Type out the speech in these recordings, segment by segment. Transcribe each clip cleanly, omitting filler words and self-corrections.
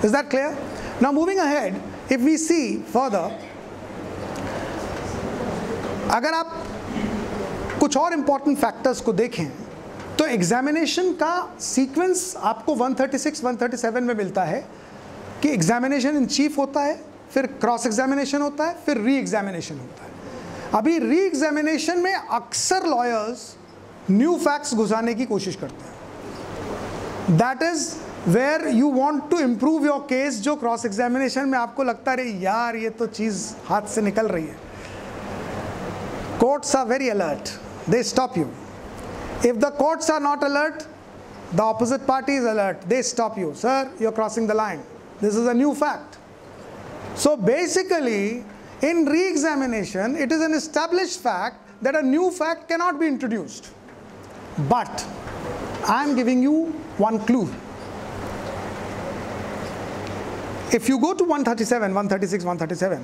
Is that clear? Now moving ahead, if we see further, अगर आप कुछ और इंपॉर्टेंट फैक्टर्स को देखें तो एग्जामिनेशन का सीक्वेंस आपको 136, 137 में मिलता है कि एग्जामिनेशन इन चीफ होता है, फिर क्रॉस एग्जामिनेशन होता है, फिर री एग्जामिनेशन होता है। अभी री एग्जामिनेशन में अक्सर लॉयर्स न्यू फैक्ट्स घुसाने की कोशिश करते हैं। That is where you want to improve your case, जो क्रॉस एग्जामिनेशन में आपको लगता है यार ये तो चीज़ हाथ से निकल रही है। Courts are very alert, they stop you. If the courts are not alert, the opposite party is alert, they stop you. Sir, you are crossing the line, this is a new fact. So basically, in re-examination, it is an established fact that a new fact cannot be introduced. But I am giving you one clue. If you go to 137, 136, 137,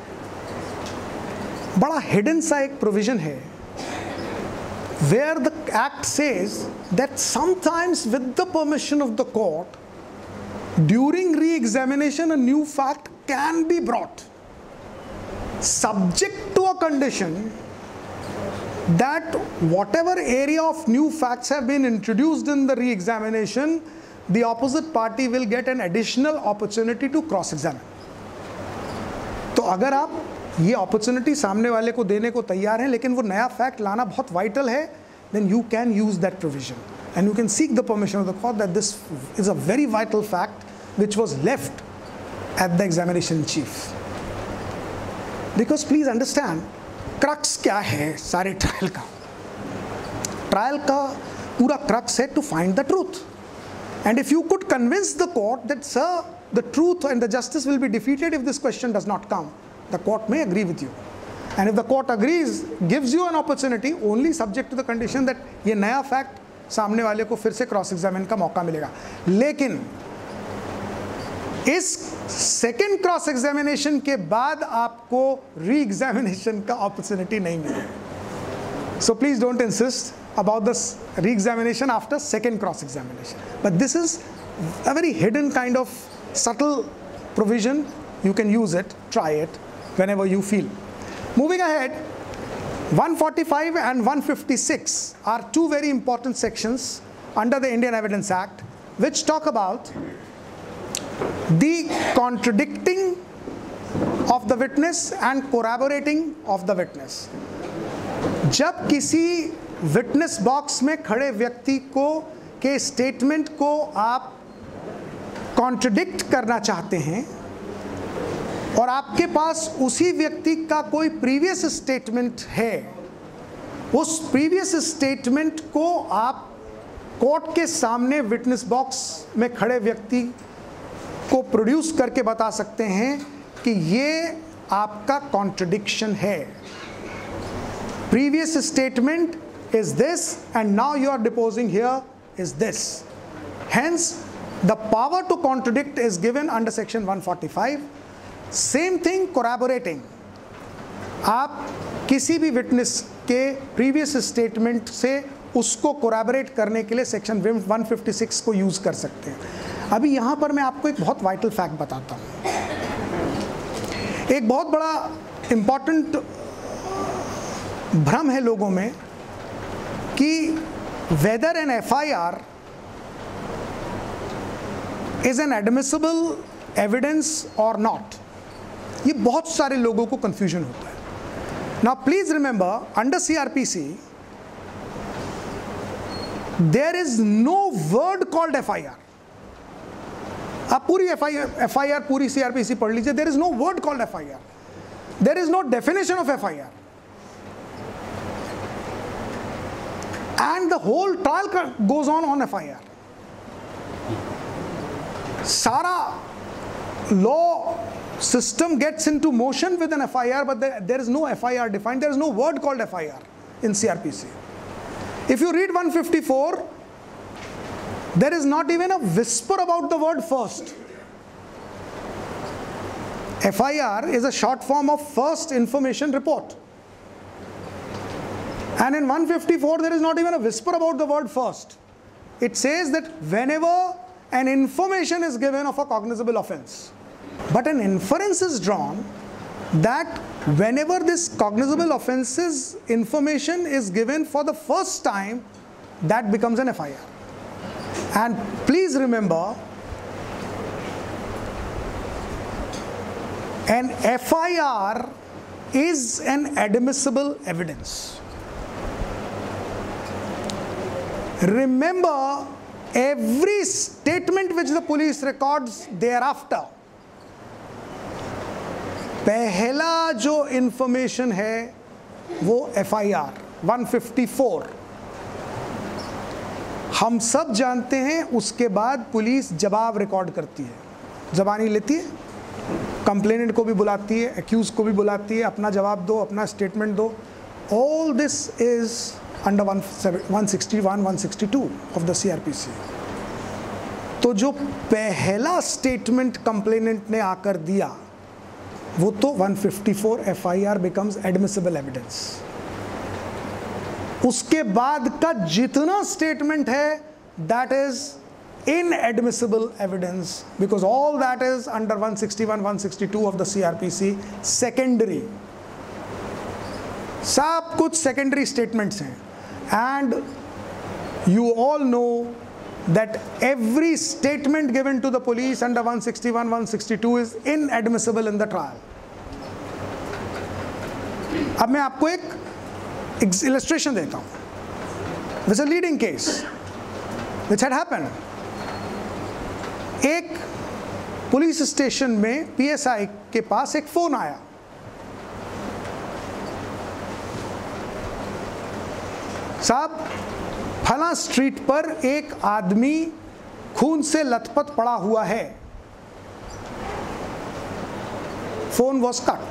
बड़ा hidden सा एक provision है, where the act says that sometimes with the permission of the court, during re-examination, a new fact can be brought, subject to a condition that whatever area of new facts have been introduced in the re-examination, the opposite party will get an additional opportunity to cross-examine. तो अगर आप ये opportunity सामने वाले को देने को तैयार हैं, लेकिन वो नया fact लाना बहुत vital है, then you can use that provision and you can seek the permission of the court that this is a very vital fact which was left at the examination chief. Because please understand, crux क्या है सारे trial का? Trial का पूरा crux है to find the truth. And if you could convince the court that, sir, the truth and the justice will be defeated if this question does not come, the court may agree with you. And if the court agrees, gives you an opportunity, only subject to the condition that ये नया fact सामने वाले को फिर से cross examine का मौका मिलेगा। लेकिन इस सेकेंड क्रॉस एग्जामिनेशन के बाद आपको री एग्जामिनेशन का अपॉर्चुनिटी नहीं मिलेगा। So please don't insist about the re examination after second cross examination, but this is a very hidden kind of subtle provision. You can use it, try it whenever you feel. Moving ahead, 145 and 156 are two very important sections under the Indian Evidence Act which talk about the contradicting of the witness and corroborating of the witness. जब किसी witness box में खड़े व्यक्ति को के statement को आप contradict करना चाहते हैं और आपके पास उसी व्यक्ति का कोई प्रीवियस स्टेटमेंट है, उस प्रीवियस स्टेटमेंट को आप कोर्ट के सामने विटनेस बॉक्स में खड़े व्यक्ति को प्रोड्यूस करके बता सकते हैं कि ये आपका कॉन्ट्रडिक्शन है। Previous statement is this and now you are deposing here is this. Hence the power to contradict is given under section 145. Same thing corroborating. आप किसी भी विटनेस के प्रीवियस स्टेटमेंट से उसको कोरैबोरेट करने के लिए सेक्शन 156 को यूज कर सकते हैं। अभी यहाँ पर मैं आपको एक बहुत वाइटल फैक्ट बताता हूँ। एक बहुत बड़ा इम्पॉर्टेंट भ्रम है लोगों में कि whether an FIR is an admissible evidence or not, ये बहुत सारे लोगों को confusion होता है। Now please remember, under CRPC there is no word called FIR. आप पूरी FIR पूरी CRPC पढ़ लीजिए, there is no word called FIR. There is no definition of FIR. And the whole trial goes on FIR. Sara law system gets into motion with an FIR, but there is no FIR defined. There is no word called FIR in CRPC. If you read 154, there is not even a whisper about the word first. FIR is a short form of First Information Report. And in 154, there is not even a whisper about the word first. It says that whenever an information is given of a cognizable offense. But an inference is drawn that whenever this cognizable offenses information is given for the first time, that becomes an FIR. And please remember, an FIR is an admissible evidence. Remember, every statement which the police records thereafter, पहला जो information है वो FIR 154, हम सब जानते हैं। उसके बाद पुलिस जवाब रिकॉर्ड करती है, जबानी लेती है, कंप्लेनेंट को भी बुलाती है, एक्यूज को भी बुलाती है, अपना जवाब दो, अपना स्टेटमेंट दो। All this is under 161, 162 of the CRPC। तो जो पहला स्टेटमेंट कंप्लेनेंट ने आकर दिया वो तो 154 FIR becomes admissible evidence। उसके बाद का जितना स्टेटमेंट है that is inadmissible evidence, because all that is under 161, 162 of the CRPC secondary। सब कुछ secondary statements हैं, and you all know that every statement given to the police under 161, 162 is inadmissible in the trial। अब मैं आपको एक illustration देता हूँ। There's a leading case which had happened। एक पुलिस स्टेशन में PSI के पास एक फोन आया। साहब, फला स्ट्रीट पर एक आदमी खून से लथपथ पड़ा हुआ है। Phone was cut।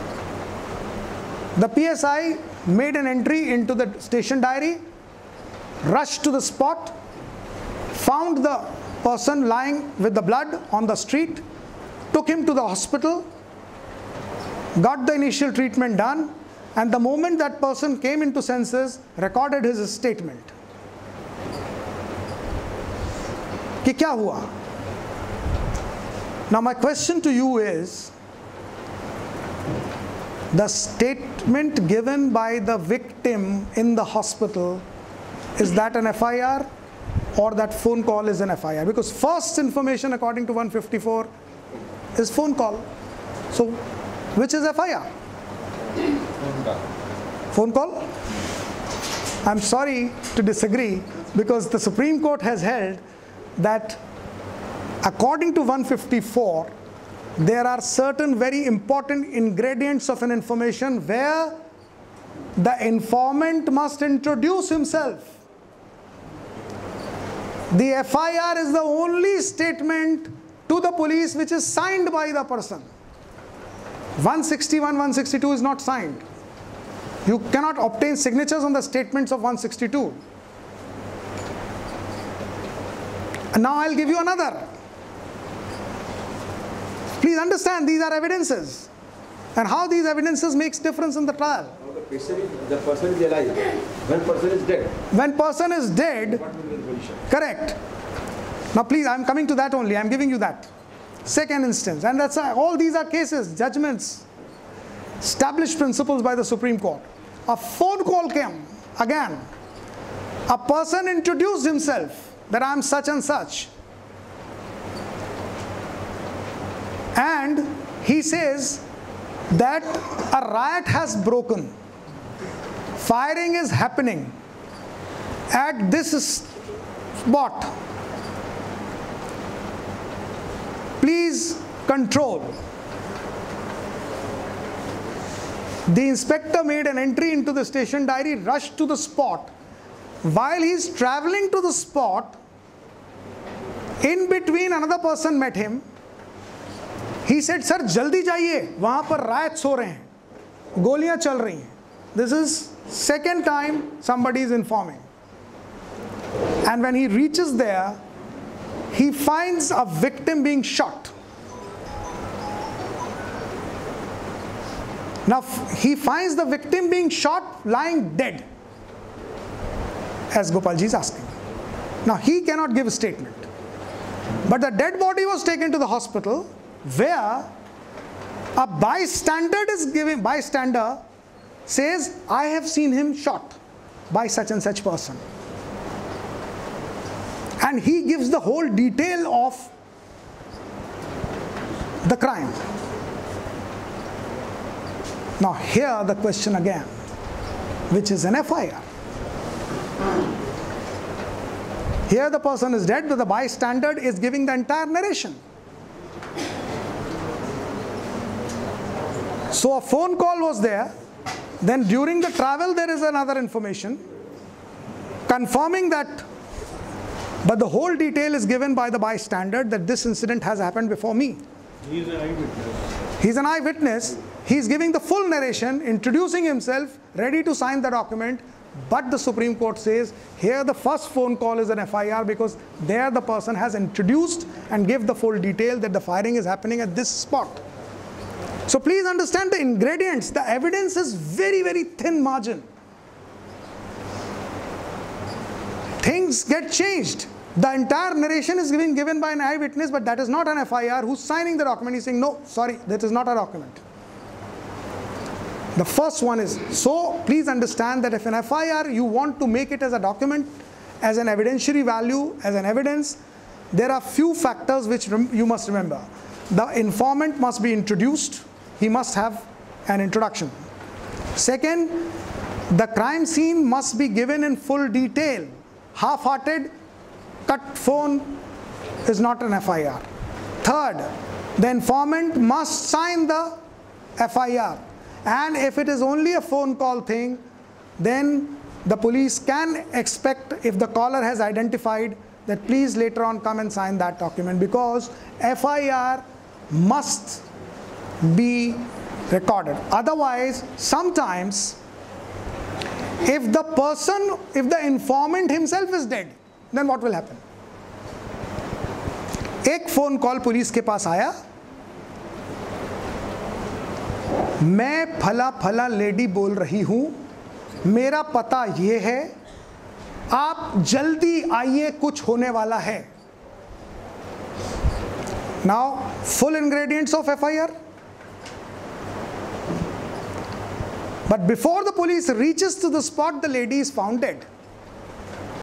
The PSI made an entry into the station diary, rushed to the spot, found the person lying with the blood on the street, took him to the hospital, got the initial treatment done, and the moment that person came into senses, recorded his statement। कि क्या हुआ? Now my question to you is, the statement given by the victim in the hospital, is that an FIR or that phone call is an FIR? Because first information according to 154 is phone call. So which is FIR? Phone call? I'm sorry to disagree, because the Supreme Court has held that according to 154, there are certain very important ingredients of an information where the informant must introduce himself. The FIR is the only statement to the police which is signed by the person. 161, 162 is not signed. You cannot obtain signatures on the statements of 162. And now I'll give you another. Please understand, these are evidences, and how these evidences makes difference in the trial. The person is alive. When person is dead. When person is dead, What will be the position? correct. Now please, I'm coming to that only. I'm giving you that. Second instance, and that's all these are cases, judgments, established principles by the Supreme Court. A phone call came again. A person introduced himself that I'm such and such. And he says that a riot has broken. Firing is happening at this spot. Please control. The inspector made an entry into the station diary, rushed to the spot. While he's traveling to the spot, in between another person met him. He said, "Sir, jaldi jaiye, wahan par riots ho rahe hain, goliyan chal rahi hain." This is second time somebody is informing. And when he reaches there, he finds a victim being shot. Now he finds the victim being shot lying dead, as Gopalji is asking. Now he cannot give a statement. But the dead body was taken to the hospital, where a bystander says, I have seen him shot by such and such person. And he gives the whole detail of the crime. Now here the question again, which is an FIR. Here the person is dead, but the bystander is giving the entire narration. So a phone call was there, then during the travel there is another information confirming that, but the whole detail is given by the bystander that this incident has happened before me. He is an eyewitness. He is an eyewitness. He is giving the full narration, introducing himself, ready to sign the document. But the Supreme Court says, here the first phone call is an FIR, because there the person has introduced and give the full detail that the firing is happening at this spot. So please understand the ingredients. The evidence is very, very thin margin. Things get changed. The entire narration is given by an eyewitness, but that is not an FIR. Who's signing the document? He's saying, no, sorry, that is not a document. The first one is, so please understand that if an FIR, you want to make it as a document, as an evidentiary value, as an evidence, there are few factors which you must remember. The informant must be introduced. He must have an introduction. Second, the crime scene must be given in full detail. Half-hearted, cut phone is not an FIR. Third, the informant must sign the FIR. And if it is only a phone call thing, then the police can expect, if the caller has identified, that please later on come and sign that document, because FIR must be recorded. Otherwise, sometimes, if the informant himself is dead, then what will happen? एक phone call police के पास आया, मैं फला फला lady बोल रही हूं, मेरा पता ये है, आप जल्दी आइए कुछ होने वाला है. Now, full ingredients of FIR. But before the police reaches to the spot, the lady is found dead.